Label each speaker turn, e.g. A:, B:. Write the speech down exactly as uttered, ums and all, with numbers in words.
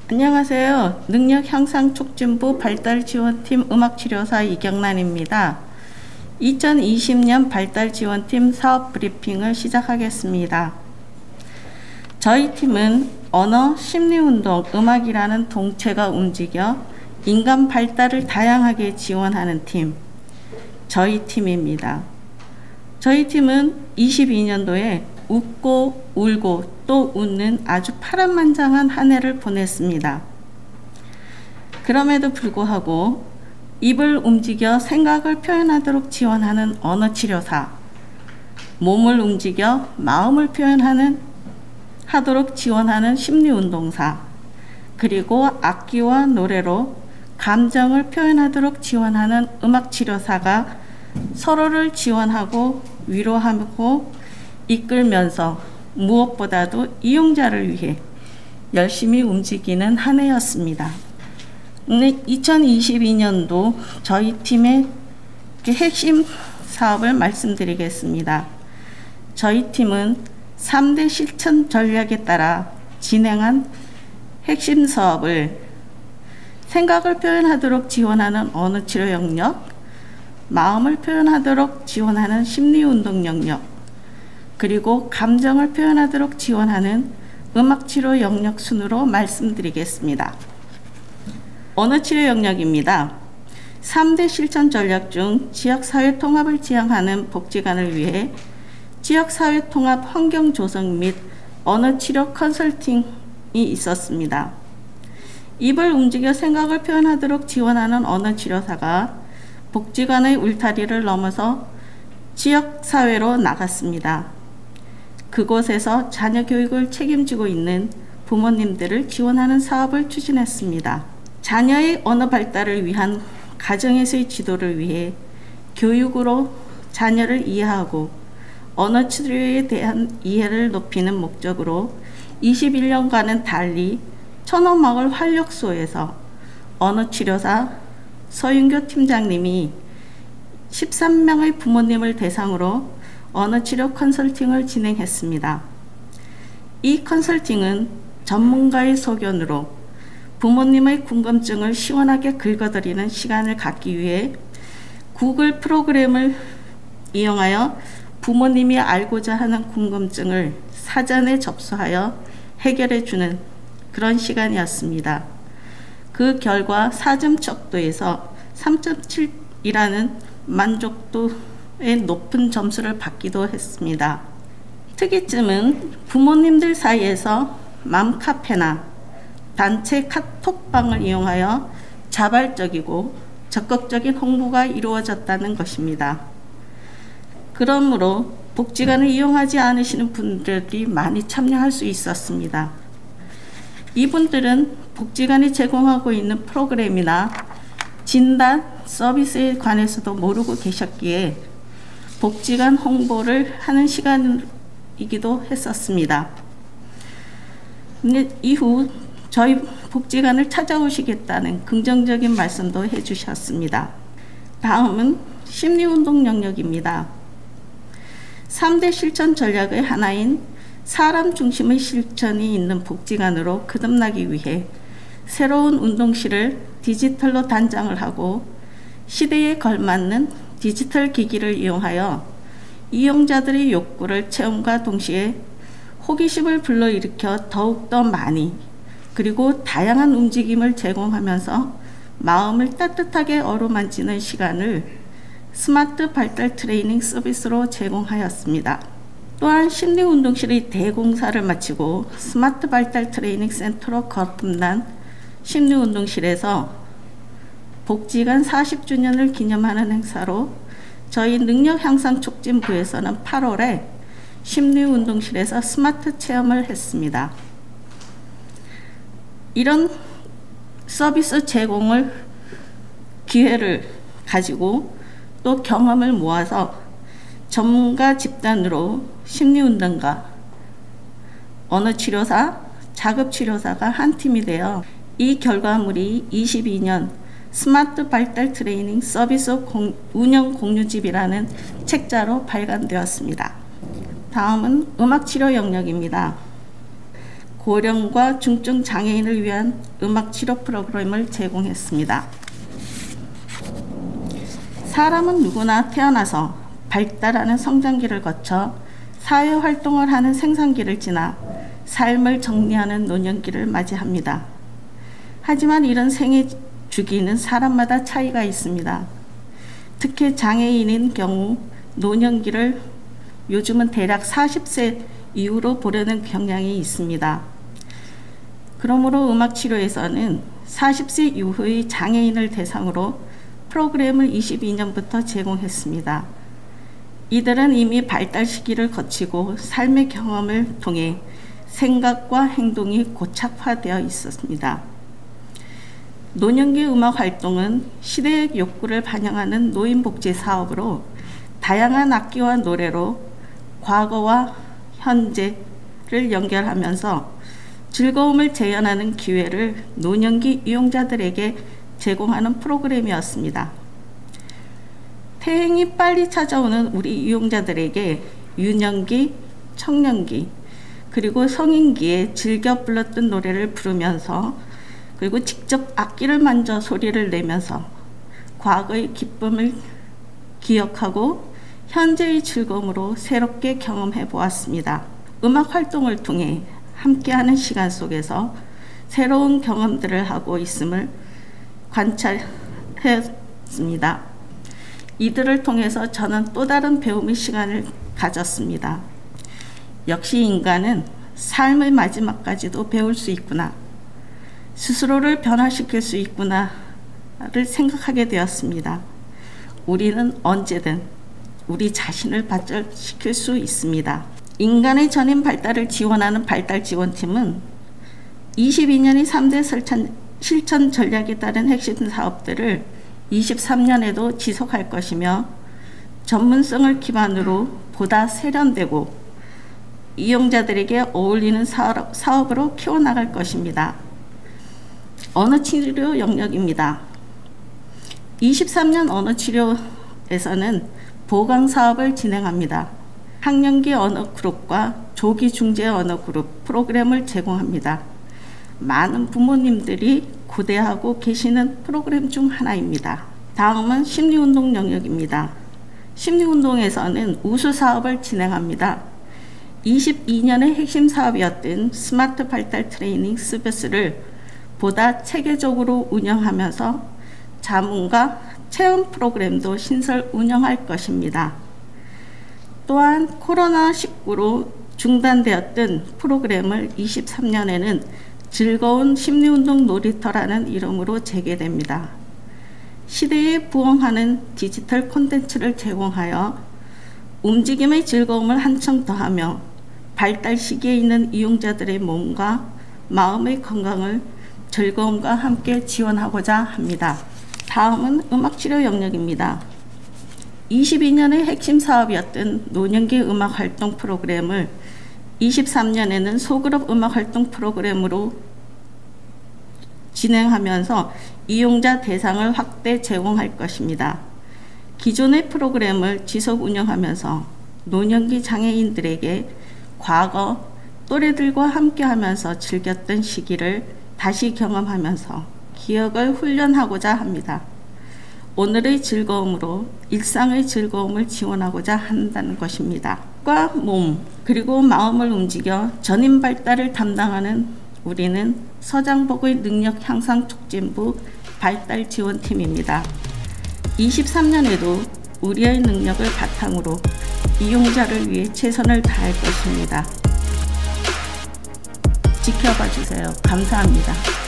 A: 안녕하세요. 능력향상촉진부 발달지원팀 음악치료사 이경란입니다. 이천이십 년 발달지원팀 사업 브리핑을 시작하겠습니다. 저희 팀은 언어, 심리운동, 음악이라는 동체가 움직여 인간 발달을 다양하게 지원하는 팀, 저희 팀입니다. 저희 팀은 이십이 년도에 웃고 울고 또 웃는 아주 파란만장한 한 해를 보냈습니다. 그럼에도 불구하고 입을 움직여 생각을 표현하도록 지원하는 언어치료사, 몸을 움직여 마음을 표현하는 하도록 지원하는 심리운동사, 그리고 악기와 노래로 감정을 표현하도록 지원하는 음악치료사가 서로를 지원하고 위로하고 이끌면서 무엇보다도 이용자를 위해 열심히 움직이는 한 해였습니다. 이천이십이 년도 저희 팀의 핵심 사업을 말씀드리겠습니다. 저희 팀은 삼 대 실천 전략에 따라 진행한 핵심 사업을 생각을 표현하도록 지원하는 언어치료 영역, 마음을 표현하도록 지원하는 심리운동 영역, 그리고 감정을 표현하도록 지원하는 음악치료 영역 순으로 말씀드리겠습니다. 언어치료 영역입니다. 삼 대 실천 전략 중 지역사회 통합을 지향하는 복지관을 위해 지역사회 통합 환경 조성 및 언어치료 컨설팅이 있었습니다. 입을 움직여 생각을 표현하도록 지원하는 언어치료사가 복지관의 울타리를 넘어서 지역사회로 나갔습니다. 그곳에서 자녀 교육을 책임지고 있는 부모님들을 지원하는 사업을 추진했습니다. 자녀의 언어 발달을 위한 가정에서의 지도를 위해 교육으로 자녀를 이해하고 언어 치료에 대한 이해를 높이는 목적으로 이십일 년간은 달리 천호마을 활력소에서 언어치료사 서윤교 팀장님이 십삼 명의 부모님을 대상으로 언어치료 컨설팅을 진행했습니다. 이 컨설팅은 전문가의 소견으로 부모님의 궁금증을 시원하게 긁어드리는 시간을 갖기 위해 구글 프로그램을 이용하여 부모님이 알고자 하는 궁금증을 사전에 접수하여 해결해주는 그런 시간이었습니다. 그 결과 사 점 척도에서 삼 점 칠이라는 만족도의 높은 점수를 받기도 했습니다. 특이점은 부모님들 사이에서 맘카페나 단체 카톡방을 이용하여 자발적이고 적극적인 홍보가 이루어졌다는 것입니다. 그러므로 복지관을 이용하지 않으시는 분들이 많이 참여할 수 있었습니다. 이분들은 복지관이 제공하고 있는 프로그램이나 진단 서비스에 관해서도 모르고 계셨기에 복지관 홍보를 하는 시간이기도 했었습니다. 근데 이후 저희 복지관을 찾아오시겠다는 긍정적인 말씀도 해주셨습니다. 다음은 심리운동 영역입니다. 삼 대 실천 전략의 하나인 사람 중심의 실천이 있는 복지관으로 거듭나기 위해 새로운 운동실을 디지털로 단장을 하고 시대에 걸맞는 디지털 기기를 이용하여 이용자들의 욕구를 체험과 동시에 호기심을 불러일으켜 더욱더 많이 그리고 다양한 움직임을 제공하면서 마음을 따뜻하게 어루만지는 시간을 스마트 발달 트레이닝 서비스로 제공하였습니다. 또한 심리운동실의 대공사를 마치고 스마트 발달 트레이닝 센터로 거듭난 심리운동실에서 복지관 사십 주년을 기념하는 행사로 저희 능력향상촉진부에서는 팔월에 심리운동실에서 스마트 체험을 했습니다. 이런 서비스 제공을 기회를 가지고 또 경험을 모아서 전문가 집단으로 심리운동가, 언어치료사, 자급치료사가 한 팀이 되어 이 결과물이 이십이 년 스마트 발달 트레이닝 서비스 공, 운영 공유집이라는 책자로 발간되었습니다. 다음은 음악치료 영역입니다. 고령과 중증 장애인을 위한 음악 치료 프로그램을 제공했습니다. 사람은 누구나 태어나서 발달하는 성장기를 거쳐 사회활동을 하는 생산기를 지나 삶을 정리하는 노년기를 맞이합니다. 하지만 이런 생애 주기는 사람마다 차이가 있습니다. 특히 장애인인 경우 노년기를 요즘은 대략 사십 세 이후로 보려는 경향이 있습니다. 그러므로 음악치료에서는 사십 세 이후의 장애인을 대상으로 프로그램을 이십이 년부터 제공했습니다. 이들은 이미 발달 시기를 거치고 삶의 경험을 통해 생각과 행동이 고착화되어 있었습니다. 노년기 음악 활동은 시대의 욕구를 반영하는 노인복지 사업으로 다양한 악기와 노래로 과거와 현재를 연결하면서 즐거움을 재현하는 기회를 노년기 이용자들에게 제공하는 프로그램이었습니다. 퇴행이 빨리 찾아오는 우리 이용자들에게 유년기, 청년기, 그리고 성인기에 즐겨 불렀던 노래를 부르면서 그리고 직접 악기를 만져 소리를 내면서 과거의 기쁨을 기억하고 현재의 즐거움으로 새롭게 경험해 보았습니다. 음악 활동을 통해 함께하는 시간 속에서 새로운 경험들을 하고 있음을 관찰했습니다. 이들을 통해서 저는 또 다른 배움의 시간을 가졌습니다. 역시 인간은 삶의 마지막까지도 배울 수 있구나, 스스로를 변화시킬 수 있구나를 생각하게 되었습니다. 우리는 언제든 우리 자신을 발전시킬 수 있습니다. 인간의 전인 발달을 지원하는 발달지원팀은 이십이 년의 삼 대 실천 전략에 따른 핵심 사업들을 이십삼 년에도 지속할 것이며 전문성을 기반으로 보다 세련되고 이용자들에게 어울리는 사업, 사업으로 키워나갈 것입니다. 언어치료 영역입니다. 이십삼 년 언어치료에서는 보강 사업을 진행합니다. 학령기 언어 그룹과 조기 중재 언어 그룹 프로그램을 제공합니다. 많은 부모님들이 고대하고 계시는 프로그램 중 하나입니다. 다음은 심리운동 영역입니다. 심리운동에서는 우수 사업을 진행합니다. 이십이 년의 핵심 사업이었던 스마트 발달 트레이닝 서비스를 보다 체계적으로 운영하면서 자문과 체험 프로그램도 신설 운영할 것입니다. 또한 코로나 십구로 중단되었던 프로그램을 이십삼 년에는 즐거운 심리운동 놀이터라는 이름으로 재개됩니다. 시대에 부응하는 디지털 콘텐츠를 제공하여 움직임의 즐거움을 한층 더하며 발달 시기에 있는 이용자들의 몸과 마음의 건강을 즐거움과 함께 지원하고자 합니다. 다음은 음악치료 영역입니다. 이십이 년의 핵심 사업이었던 노년기 음악활동 프로그램을 이십삼 년에는 소그룹 음악활동 프로그램으로 진행하면서 이용자 대상을 확대 제공할 것입니다. 기존의 프로그램을 지속 운영하면서 노년기 장애인들에게 과거 또래들과 함께하면서 즐겼던 시기를 다시 경험하면서 기억을 훈련하고자 합니다. 오늘의 즐거움으로 일상의 즐거움을 지원하고자 한다는 것입니다. 과 몸 그리고 마음을 움직여 전인 발달을 담당하는 우리는 서장복의 능력 향상 촉진부 발달 지원팀입니다. 이십삼 년에도 우리의 능력을 바탕으로 이용자를 위해 최선을 다할 것입니다. 지켜봐 주세요. 감사합니다.